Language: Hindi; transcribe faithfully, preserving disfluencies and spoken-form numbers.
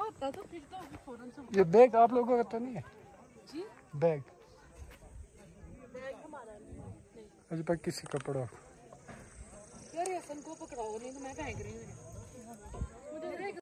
होता तो फिर तो फौरन से। ये बैग आप लोगों का तो नहीं है जी? बैग? बैग हमारा नहीं। अजी पर किसी का पड़ा यार ऐसा को पकड़ाओ नहीं तो मैं फेंक रही हूँ।